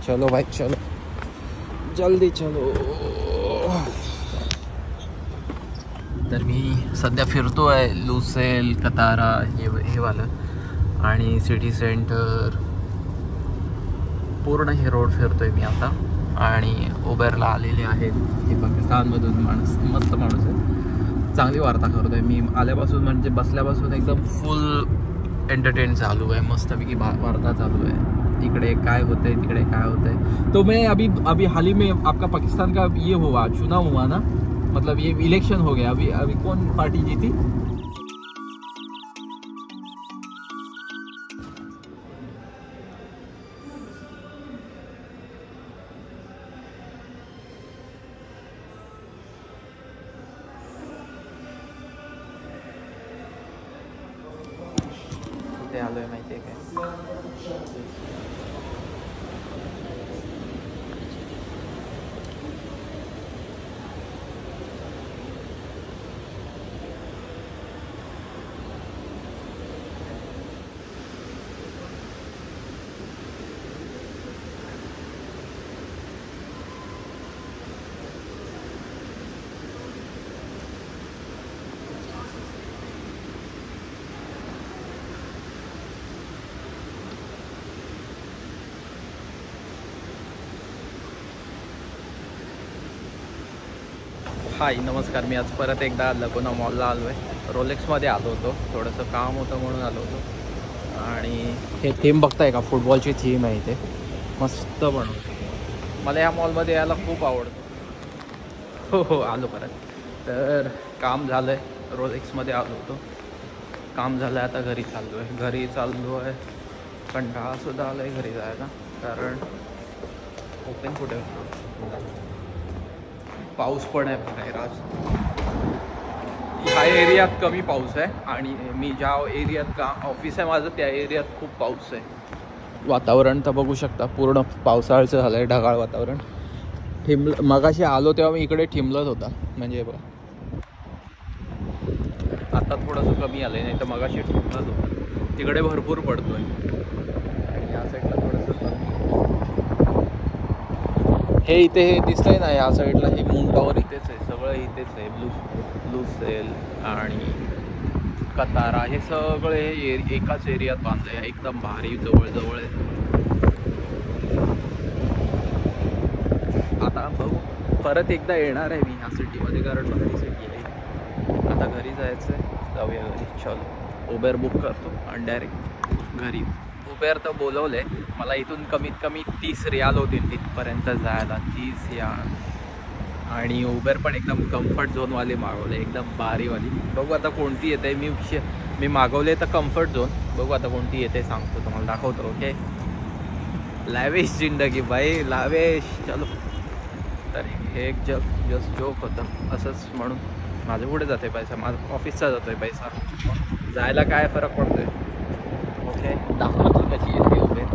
चलो भाई चलो, जल्दी चलो. तर मी सध्या फिरतो आहे लुसेल, कतारा हे वालं आणि सिटी सेंटर, पूर्ण हे रोड फिरतोय मी आता. आणि उबेरला आलेले आहेत हे पाकिस्तानमधून माणूस, मस्त माणूस आहे, चांगली वार्ता करतोय. मी आल्यापासून म्हणजे बसल्यापासून एकदम फुल एंटरटेन चालू आहे, मस्तपैकी वार्ता चालू आहे. इकडे काय होतंय, तिकडे काय होतंय. तो मैं अभी हाल ही में आपका पाकिस्तान का ये हुआ, चुनाव हुआ ना, मतलब ये इलेक्शन हो गया. अभी कौन पार्टी जीती? कुठे आलोय माहिती आहे काय? हाय नमस्कार. मी आज परत एकदा लगोना मॉलला आलो आहे. रोलेक्समध्ये आलो होतो, थोडंसं काम होतं म्हणून आलो होतो. आणि हे थीम बघताय का, फुटबॉलची थीम आहे इथे, मस्त बनवतो. मला या मॉलमध्ये यायला खूप आवडतं. हो आलो परत. तर काम झालं आहे, रोलेक्समध्ये आलो होतो, काम झालं आहे, आता घरी चाललो आहे. कंटाळासुद्धा आला आहे घरी जायला, कारण ओपन कुठे पाऊस पण आहे बाहेर आज. ह्या एरियात कमी पाऊस आहे आणि मी ज्या एरियात ऑफिस आहे माझं त्या एरियात खूप पाऊस आहे. वातावरण तर बघू शकता, पूर्ण पावसाळ्याचं झालं आहे, ढगाळ वातावरण. मगाशी आलो तेव्हा मी इकडे ठिमलत होता, म्हणजे बघा आता थोडंसं कमी आलं आहे, नाही तर मगाशी ठिमलत होता. तिकडे भरपूर पडतो आहे आणि या साईडला थोडंसं कमी. हे इथे हे दिसतंय ना, या साईडला हे मून टॉवर इथेच आहे, सगळं इथेच आहे. लुसेल आणि कतारा हे सगळे एकाच एरियात बांधलं आहे, एकदम भारी जवळ आहे. आता बघू, परत एकदा येणार आहे मी ह्या सिटीमध्ये, कारण भारी सिटी आहे. आता घरी जायचं आहे, जाऊया घरी. चलो उबेर बुक करतो आणि डायरेक्ट घरी. उबेर तर बोलवलं आहे मला, इथून कमीत कमी 30 रियाल होतील तिथपर्यंत जायला, 30 रियाल. आणि उबेर पण एकदम कम्फर्ट झोनवाली मागवले, एकदम भारीवाली. बघू आता कोणती येते. मी मागवले तर कम्फर्ट झोन, बघू आता कोणती येते सांगतो तुम्हाला, दाखवतो. ओके, लॅविश जिंदगी भाई, लॅविश. चलो. तर हे एक जस्ट जोक होतं, असंच म्हणून माझं पुढे जाते पैसा, माझा ऑफिसचा जातोय पैसा, जायला काय फरक पडतोय. ओके, दाखवतो कशी येते उबेर.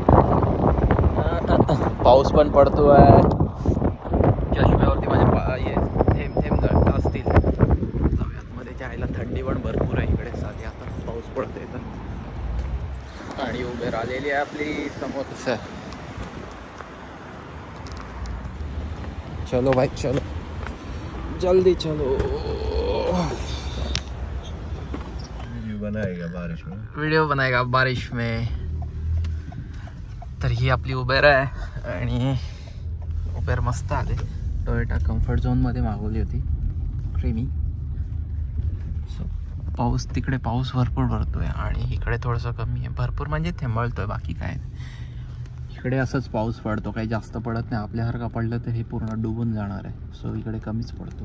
पाऊस पण पडतो आहे, चष्म्यावरती माझे थेंब असतील. जाऊयात मध्ये, जायला थंडी पण भरपूर आहे इकडे साधी, आता पाऊस पडतोय तर. आणि उबेर आलेली आहे आपली समोरच. चलो भाई चलो, जल्दी चलो. वीडियो बनाएगा बारिश में. तर ही आपली उबेर आहे आणि उबेर मस्त आले. टोयोटा कम्फर्ट झोनमध्ये मागवली होती, क्रीमी. सो तिकडे पाऊस भरपूर पडतोय आणि इकडे थोडंसं कमी आहे. भरपूर म्हणजे थेंबळतोय, बाकी काय. इकडे असंच पाऊस पडतो, काही जास्त पडत नाही. आपल्यासारखं पडलं तर हे पूर्ण डुबून जाणार आहे, सो इकडे कमीच पडतो.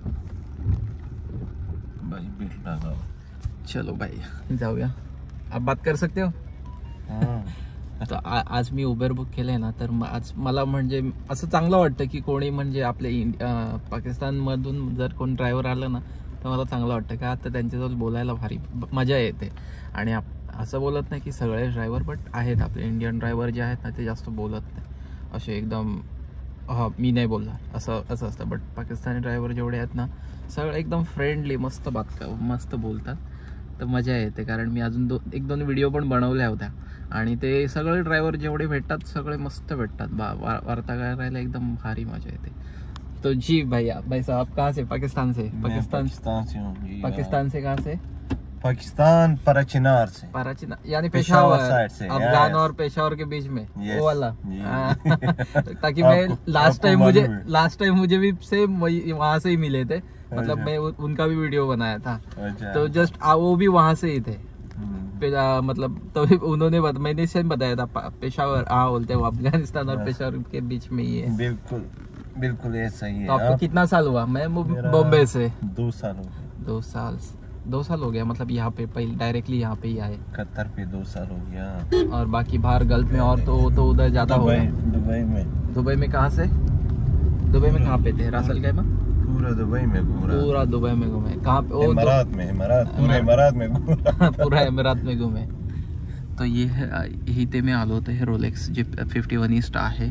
चलो भाई जाऊया. आप बात कर सकते हो. तर आज मी उबेर बुक केलंय ना, तर आज मला म्हणजे असं चांगलं वाटतं की कोणी म्हणजे आपल्या पाकिस्तानमधून जर कोण ड्रायव्हर आलं ना, तर मला चांगलं वाटतं का आता त्यांच्याजवळ बोलायला भारी मजा येते. आणि असं बोलत नाही की सगळे ड्रायव्हर, बट आहेत आपले इंडियन ड्रायव्हर जे आहेत ना, ते जास्त बोलत नाही असे एकदम, मी नाही बोलणार असं असतं. बट पाकिस्तानी ड्रायव्हर जेवढे आहेत ना, सगळे एकदम फ्रेंडली, मस्त बोलतात. तर मजा येते. कारण मी अजून एक दोन व्हिडिओ पण बनवल्या होत्या आणि ते सगळे ड्रायव्हर जेवढे भेटतात सगळे मस्त भेटतात, वार्ता करायला एकदम भारी मजा येते. तो जी भैया, भाई साहब कहाँ से? पाकिस्तान से? पाकिस्तान से हूँ जी. पाकिस्तान से कहाँ से? पाकिस्तान पराचिनार से. पराचिनार यानी पेशावर साइड से, अफगान और पेशावर के बीच में, वो वाला. ताकि मैं आपको लास्ट टाइम मुझे भी सेम वहाँ से ही मिले थे, मतलब मैं उनका भी वीडियो बनाया था. तो जस्ट वो भी वहाँ से ही थे. मतलब तो उन्होंने मैंने सेम बताया था पेशावर, हाँ बोलते वो अफगानिस्तान और पेशावर के बीच में ही है. बिल्कुल बिल्कुल ऐसा ही है. तो आपको कितना साल हुआ? मैं बॉम्बे से 2 साल हो गए. 2 साल हो गया, मतलब यहाँ पे पहले डायरेक्टली यहाँ पे ही आए. कतर पे 2 साल हो गया. और बाकी बाहर गल्फ में और तो उधर ज्यादा हो गया. दुबई में कहाँ से? दुबई में कहाँ पे थे? रासल कैमा? पूरा दुबई में घूमे. कहाँ पे? इमारात में घूमे. पूरा इमारात में घूमे. तो ये है इथे में आलो होते है रोलेक्स जे 51 स्टार है.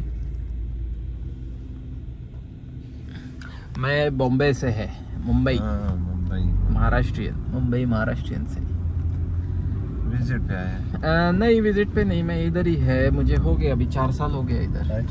मैं बॉम्बे से है, मुंबई महाराष्ट्रियन से. विजिट पे आया? नहीं विजिट पे नहीं, मैं इधर ही है. मुझे हो गया अभी 4 साल हो गया इधर.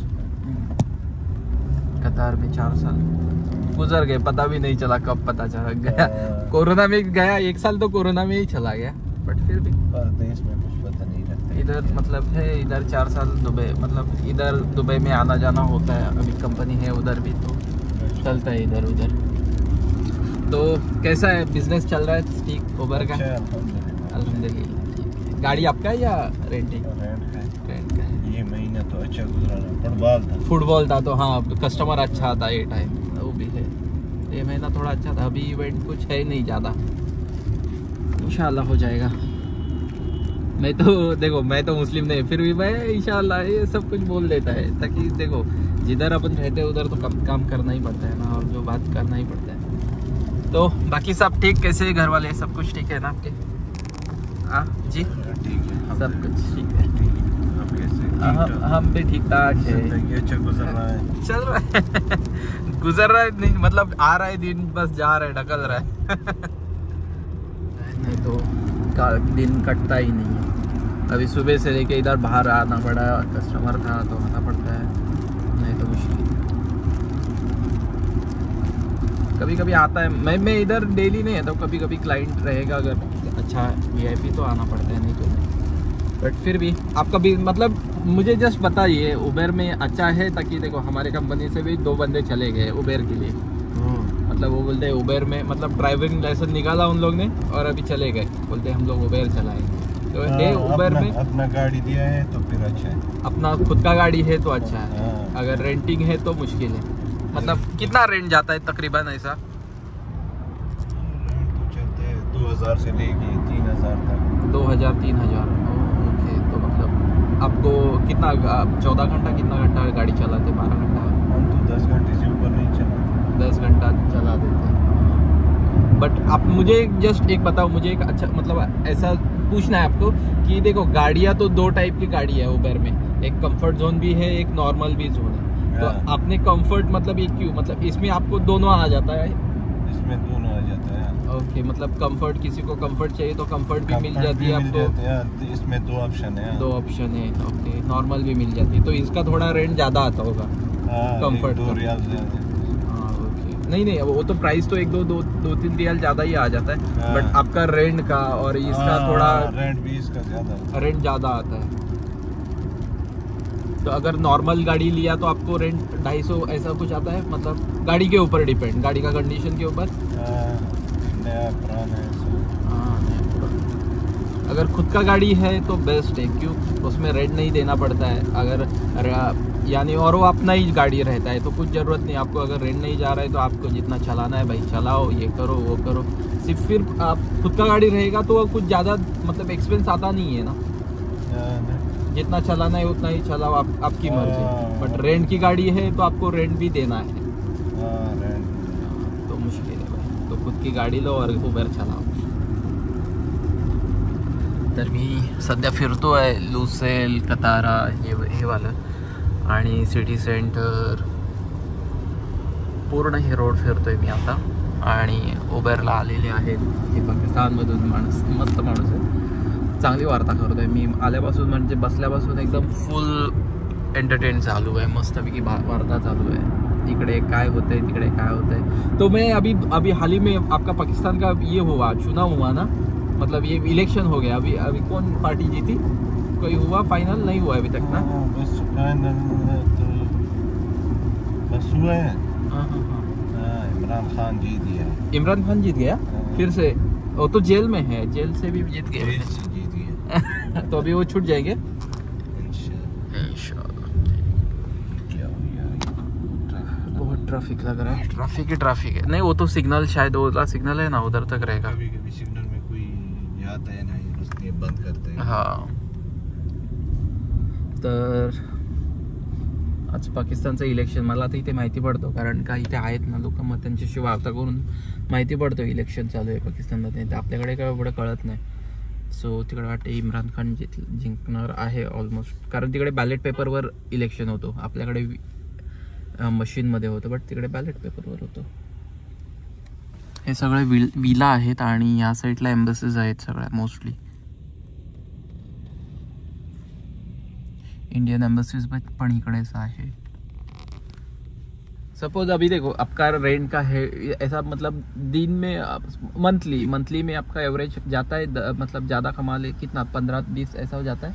कतार में 4 साल गुजर गए, पता भी नहीं चला कब पता चला गया. कोरोना में गया 1 साल, तो कोरोना में ही चला गया. बट फिर भी देश में कुछ पता नहीं लगता. इधर मतलब है, इधर 4 साल दुबई, मतलब इधर दुबई में आना जाना होता है. अभी कंपनी है उधर भी, तो चलता है इधर उधर. तो कैसा है बिजनेस चल रहा है? ठीक उबर का? अल्हम्दुलिल्लाह. गाड़ी आपका है या रेंटिंग? रेंट का है. ये महीना तो अच्छा गुजरा ना. फुटबॉल था तो हाँ कस्टमर अच्छा था ये टाइम, वो भी है. ये महीना थोड़ा अच्छा था. अभी इवेंट कुछ है नहीं ज़्यादा, इंशाल्लाह हो जाएगा. मैं तो मुस्लिम नहीं, फिर भी मैं इंशाल्लाह ये सब कुछ बोल देता है, ताकि देखो जिधर अपन रहते हैं उधर तो काम करना ही पड़ता है ना, और जो बात करना ही पड़ता है. तो बाकी सब ठीक? कैसे घर वाले सब कुछ ठीक है ना आपके? हाँ जी ठीक है, सब कुछ ठीक है. आप कैसे? हम भी ठीक ठाक है. अच्छा गुजर रहा है? चल रहा है. गुजर रहा है नहीं, मतलब आ रहा है दिन, बस जा रहा है, ढकल रहा है. नहीं तो दिन कटता ही नहीं है. अभी सुबह से लेके इधर बाहर आना पड़ा, कस्टमर था तो आना पड़ता है, नहीं तो मुश्किल. कभी कभी आता है, मैं इधर डेली नहीं है, तो कभी कभी क्लाइंट रहेगा अगर अच्छा VIP तो आना पड़ता है, नहीं तो नहीं. बट फिर भी आपका भी मतलब मुझे जस्ट बताइए उबेर में अच्छा है, ताकि देखो हमारे कंपनी से भी 2 बंदे चले गए उबेर के लिए. मतलब वो बोलते हैं उबेर में, मतलब ड्राइविंग लाइसेंस निकाला उन लोग ने और अभी चले गए, बोलते हैं हम लोग उबेर चलाएंगे. तो उबेर में अपना गाड़ी दिया है तो फिर अच्छा है. अपना खुद का गाड़ी है तो अच्छा है. अगर रेंटिंग है तो मुश्किल है. मतलब कितना रेंट जाता है तकरीबन ऐसा? रेंट तो चलते हैं 2000 से लेके 3000 तक. 2000-3000. ओके. तो मतलब आपको कितना 14 घंटा कितना घंटा गाड़ी चलाते? 12 घंटा? हम तो 10 घंटे से ऊपर नहीं चलाते. 10 घंटा चला देते हैं. बट आप मुझे जस्ट एक बताओ, मुझे एक अच्छा मतलब ऐसा पूछना है आपको कि देखो गाड़ियाँ तो 2 टाइप की गाड़ी है उबर में, एक कंफर्ट जोन भी है, एक नॉर्मल भी जोन है. तो आपने कंफर्ट मतलब ये क्यों, मतलब इसमें आपको दोनों आ जाता है? इसमें दोनों आ जाता है. ओके. मतलब कंफर्ट, किसी को कंफर्ट चाहिए तो कंफर्ट भी मिल जाती है आपको. इसमें 2 ऑप्शन है. 2 ऑप्शन है. ओके. नॉर्मल भी मिल जाती है, तो इसका थोड़ा रेंट ज़्यादा आता होगा कंफर्ट का. 2 रियाल ज़्यादा. नहीं वो तो प्राइस तो 2-3 रियाल ज़्यादा ही आ जाता है. बट आपका रेंट का और इसका थोड़ा रेंट भी इसका ज़्यादा आता है. तो अगर नॉर्मल गाड़ी लिया तो आपको रेंट 250 ऐसा कुछ आता है, मतलब गाड़ी के ऊपर डिपेंड, गाड़ी का कंडीशन के ऊपर. नया पुराना अगर खुद का गाड़ी है तो बेस्ट है, क्यों उसमें रेंट नहीं देना पड़ता है. अगर यानी और वो अपना ही गाड़ी रहता है तो कुछ ज़रूरत नहीं आपको. अगर रेंट नहीं जा रहा है तो आपको जितना चलाना है भाई चलाओ, ये करो वो करो. सिर्फ फिर आप खुद का गाड़ी रहेगा तो कुछ ज़्यादा मतलब एक्सपेंस आता नहीं है ना. जितना चलाना है उतना ही चलाओ, आपकी मर्जी. बट रेंट की गाड़ी है तो आपको रेंट भी देना है. तो मुश्किल है भाई. तो खुद की गाडी लो और उबर चलाव. तर मी सध्या फिरतो आहे लुसेल, कतारा हे वालं आणि सिटी सेंटर पूर्ण हे रोड फिरतोय मी आता. आणि उबरला आलेले आहेत हे पाकिस्तानमधून माणूस, मस्त माणूस आहे. चांगली वार्ता करतोय मी आल्यापासून, म्हणजे बसल्यापासून एकदम फुल एंटरटेन चालू आहे, मस्तपैकी वार्ता चालू है, इकडे काय होतंय तिकडे काय होतंय. तो मैं अभी हाल ही में आपका पाकिस्तान का ये हुआ, चुनाव हुआ ना, मतलब ये इलेक्शन हो गया, अभी कौन पार्टी जीती, कोई हुआ फाइनल नहीं हुआ अभी तक ना? बस फाइनल तो बस हुआ है. हाँ हाँ हाँ, इमरान खान जीत गया. इमरान खान जीत गया फिर से. वो तो जेल में है, जेल से भी जीत गए. जेल से जीत गया. तो अभी वो छूट जाएंगे इंशाल्लाह. क्या हो गया? बहुत ट्रैफिक लग रहा है, ट्रैफिक ही ट्रैफिक है. नहीं वो तो सिग्नल शायद ओला सिग्नल है ना, उधर तक रहेगा. कभी कभी सिग्नल में कोई जाता है ना, उसने बंद करते हैं. हाँ. तर आज पाकिस्तानचं इलेक्शन, मला आता इथे माहिती पडतो कारण का इथे आहेत ना लोक, मग त्यांच्याशी वार्ता करून माहिती पडतो इलेक्शन चालू आहे पाकिस्तानमध्ये. ते आपल्याकडे काय एवढं कळत नाही. सो तिकडे वाटते इम्रान खान जिंकणार आहे ऑलमोस्ट, कारण तिकडे बॅलेट पेपरवर इलेक्शन होतो, आपल्याकडे मशीनमध्ये होतं, बट तिकडे बॅलेट पेपरवर होतं. हे सगळे विला आहेत आणि या साईडला एम्बसीज आहेत सगळ्या मोस्टली. इंडियन एम्बसीज पण इकडेच आहे. सपोज अभी देखो आपका रेंट का है ऐसा, मतलब दिन में मंथली में आपका एवरेज जाता है, मतलब ज़्यादा कमा ले कितना 15-20 ऐसा हो जाता है.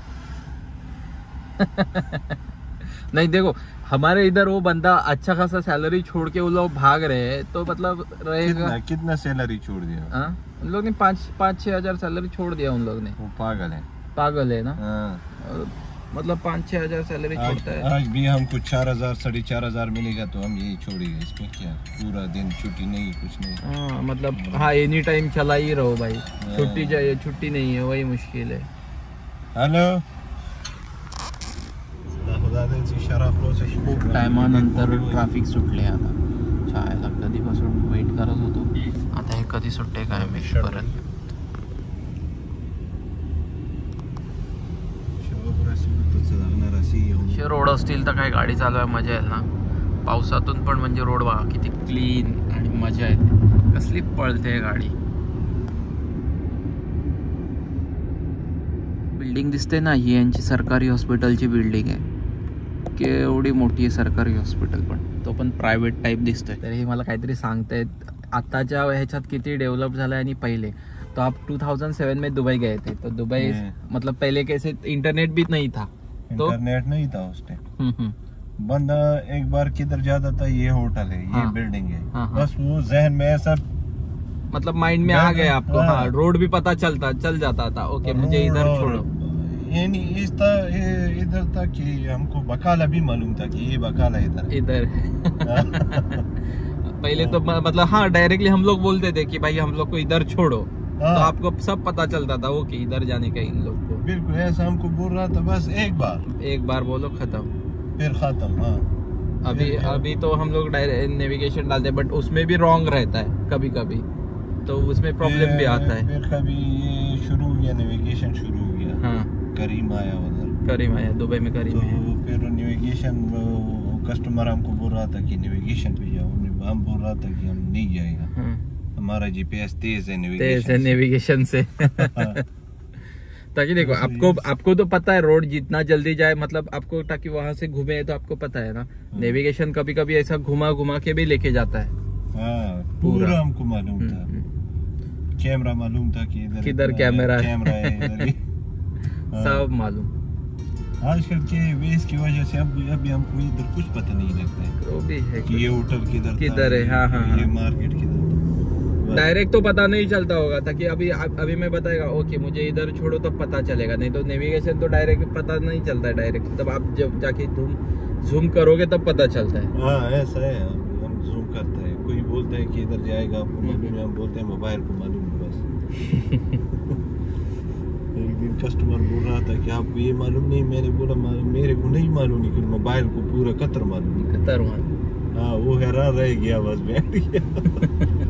नहीं देखो हमारे इधर वो बंदा अच्छा खासा सैलरी छोड़ के वो लोग भाग रहे हैं, तो मतलब रहेगा कितना सैलरी छोड़ दिया. हाँ, उन लोग ने 5-6 हज़ार सैलरी छोड़ दिया उन लोग ने. वो पागल है ना. मतलब 5-6 हज़ार सैलरी छोड़ता है. आज भी हमको 4,000 4,500 मिलेगा तो हम यही छोड़ेंगे. इसमें क्या, पूरा दिन छुट्टी नहीं, कुछ नहीं. हाँ मतलब हाँ, एनी टाइम चला ही रहो भाई. छुट्टी चाहिए, छुट्टी नहीं है, वही मुश्किल है. हॅलो. खूप टायमानंतर ट्रॅफिक सुटले आता. छायला कधीपासून वेट करत होतो, आता हे कधी सुटते काय मी परत. रोड असतील तर काय गाडी चालवायला मजा येईल ना. पावसातून पण म्हणजे रोड बघा किती क्लीन आणि मजा येते, कसली पळते गाडी. बिल्डिंग दिसते ना, ही यांची सरकारी हॉस्पिटलची बिल्डिंग आहे. केवढी मोठी आहे सरकारी हॉस्पिटल, पण तो पण प्रायव्हेट टाईप दिसतोय. तर हे मला काहीतरी सांगतायत आताच्या ह्याच्यात किती डेव्हलप झालं आहे. आणि पहिले तो आप 2007 में दुबई गए थे, तो दुबई मतलब पहले कैसे इंटरनेट भी नहीं था, तो इंटरनेट नहीं था उस टाइम. बंदा एक बार किधर जाता था, ये होटल है, ये बिल्डिंग है, बस वो जहन में ऐसा, मतलब माइंड में आ गया आपको. हाँ, रोड भी पता चल जाता था. ओके मुझे इधर छोड़ो. यानी इधर था कि हमको बकाला भी मालूम था कि ये बकाला इधर पहले तो मतलब हाँ डायरेक्टली हम लोग बोलते थे कि भाई हम लोग को इधर छोड़ो, तो आपको सब पता चलता था वो कि इधर जाने का इन लोग को. बिल्कुल ऐसा हमको बोल रहा था, बस एक बार बोलो खत्म, फिर खत्म. हाँ अभी तो हम लोग नेविगेशन डालते हैं, बट उसमें भी रॉन्ग रहता है कभी कभी, तो उसमें प्रॉब्लम भी आता है. फिर कभी ये शुरू हो गया, नेविगेशन शुरू हो गया. हाँ, करीम आया दुबई में करीम है. तो फिर नेविगेशन कस्टमर हमको बोल रहा था कि नेविगेशन पे जाओ, हम बोल रहा था कि हम नहीं जाएगा. हमारा जीपीएस तेज है नेविगेशन से. ताकि देखो आपको तो पता है रोड जितना जल्दी जाए, मतलब आपको ताकि वहां से घूमे, तो आपको पता है ना. नेविगेशन कभी कभी ऐसा घुमा के भी लेके जाता है. पूरा हमको मालूम था. कैमरा मालूम था कि किधर कैमरा है. सब मालूम. आजकल के वेस की वजह से अभी हमको इधर कुछ पता नहीं लगता है. वो भी है कि ये होटल किधर है. हाँ, ये मार्केट किधर. डायरेक्ट तो पता नहीं चलता होगा, ताकि अभी मैं बताएगा ओके मुझे इधर छोड़ो तब पता चलेगा. नहीं तो नेविगेशन तो डायरेक्ट पता नहीं चलता है. डायरेक्ट तब आप जब जाके तुम जूम करोगे तब पता चलता है. हाँ ऐसा है, हम जूम करते हैं. कोई बोलता है कि इधर जाएगा, आपको मालूम है, हम बोलते हैं मोबाइल को मालूम है बस. एक दिन कस्टमर बोल रहा था कि आपको ये मालूम नहीं. मैंने बोला मेरे को नहीं मालूम, लेकिन मोबाइल को पूरा कतर मालूम. हाँ वो हैरान रह गया, बस बैठ गया.